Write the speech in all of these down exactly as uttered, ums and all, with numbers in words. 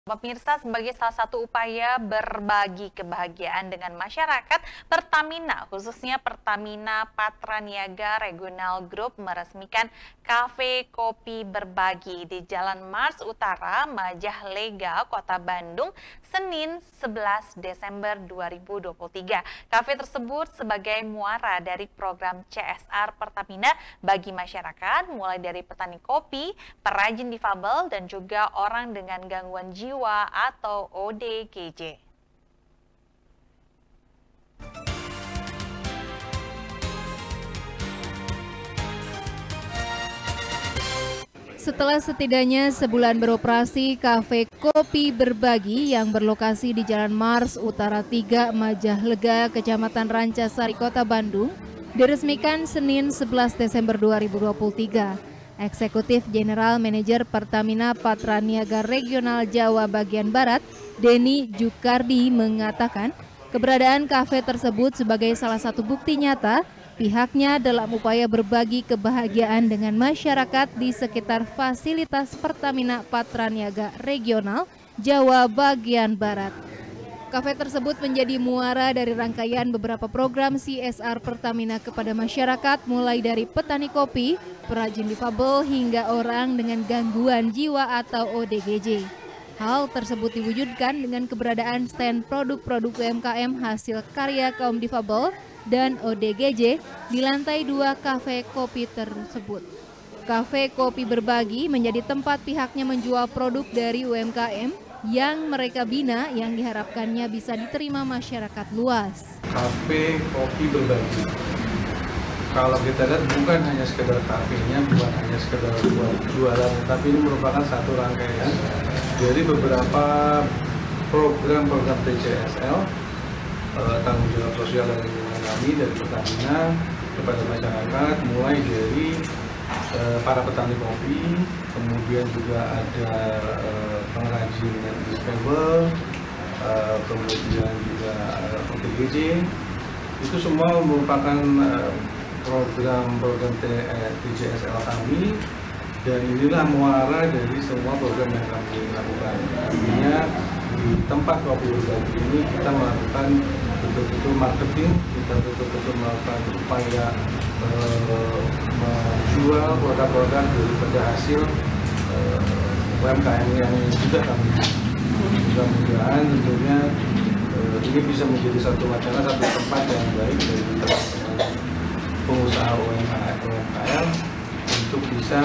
Pemirsa, sebagai salah satu upaya berbagi kebahagiaan dengan masyarakat, Pertamina, khususnya Pertamina Patraniaga Regional Group meresmikan Kafe Kopi Berbagi di Jalan Mars Utara, Majalengka, Kota Bandung, Senin sebelas Desember dua ribu dua puluh tiga. Kafe tersebut sebagai muara dari program C S R Pertamina bagi masyarakat, mulai dari petani kopi, perajin difabel, dan juga orang dengan gangguan jiwa atau O D G J. Setelah setidaknya sebulan beroperasi, Kafe Kopi Berbagi yang berlokasi di Jalan Mars Utara tiga, Majalengka, Kecamatan Rancasari, Kota Bandung, diresmikan Senin sebelas Desember dua ribu dua puluh tiga. Eksekutif General Manager Pertamina Patraniaga Regional Jawa Bagian Barat, Denny Jukardi, mengatakan keberadaan kafe tersebut sebagai salah satu bukti nyata pihaknya dalam upaya berbagi kebahagiaan dengan masyarakat di sekitar fasilitas Pertamina Patraniaga Regional Jawa Bagian Barat. Kafe tersebut menjadi muara dari rangkaian beberapa program C S R Pertamina kepada masyarakat, mulai dari petani kopi, perajin difabel, hingga orang dengan gangguan jiwa atau O D G J. Hal tersebut diwujudkan dengan keberadaan stand produk-produk U M K M hasil karya kaum difabel dan O D G J di lantai dua kafe kopi tersebut. Kafe Kopi Berbagi menjadi tempat pihaknya menjual produk dari U M K M yang mereka bina, yang diharapkannya bisa diterima masyarakat luas. Kafe Kopi Berbagi, kalau kita lihat bukan hanya sekedar kafenya, bukan hanya sekedar buat jualan, tapi ini merupakan satu rangkaian dari beberapa program-program T C S L, eh, tanggung jawab sosial dan lingkungan kami dari Pertamina kepada masyarakat, mulai dari eh, para petani kopi, kemudian juga ada eh, pengrajin difabel, uh, kemudian juga uh, O D G J. Itu semua merupakan program-program uh, T C S L kami, dan inilah muara dari semua program yang kami lakukan. Artinya di tempat Kopi Berbagi ini kita melakukan betul-betul marketing, kita betul-betul melakukan upaya uh, menjual produk-produk daripada hasil uh, U M K M yang sudah kami. Mudah-mudahan tentunya uh, ini bisa menjadi satu wacana, satu tempat yang baik dari teman-teman pengusaha U M K M untuk bisa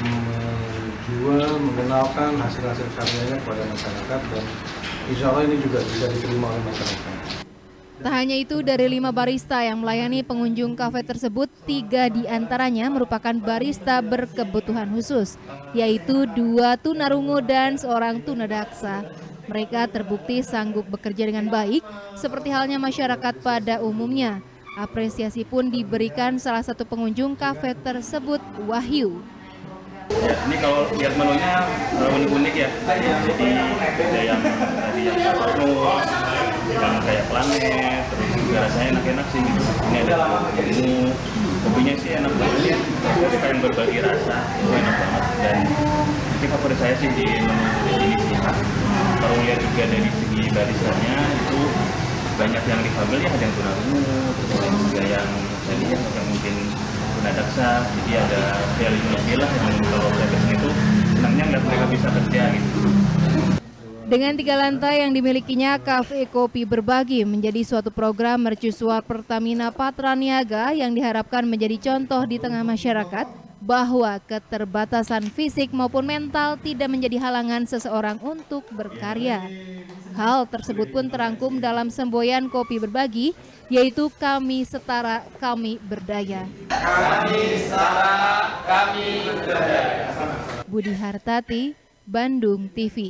menjual, mengenalkan hasil-hasil karyanya kepada masyarakat, dan insya Allah ini juga bisa diterima oleh masyarakat. Tak hanya itu, dari lima barista yang melayani pengunjung kafe tersebut, tiga diantaranya merupakan barista berkebutuhan khusus, yaitu dua tunarungu dan seorang tunadaksa. Mereka terbukti sanggup bekerja dengan baik, seperti halnya masyarakat pada umumnya. Apresiasi pun diberikan salah satu pengunjung kafe tersebut, Wahyu. Ya, ini kalau lihat menunya unik-unik ya. Jadi ada yang tadi yang Saturnus, yang kayak planet, terus juga rasanya enak-enak sih gitu. Ini ada menu, kopinya sih enak banget ya. Jadi pengen berbagi rasa, itu enak banget. Dan ini favorit saya sih di menu ini sih. Kalau lihat juga dari segi baristanya itu banyak yang difabel ya, ada yang tunarungu, terus ada juga yang tadi yang mungkin tunadaksa. Jadi ada value lebih lah yang kalau saya kesini itu senangnya nggak mereka bisa kerja gitu. Dengan tiga lantai yang dimilikinya, Kafe Kopi Berbagi menjadi suatu program mercusuar Pertamina Patraniaga yang diharapkan menjadi contoh di tengah masyarakat bahwa keterbatasan fisik maupun mental tidak menjadi halangan seseorang untuk berkarya. Hal tersebut pun terangkum dalam semboyan Kopi Berbagi, yaitu Kami Setara, Kami Berdaya. Kami setara, kami berdaya. Budi Hartati, Bandung T V.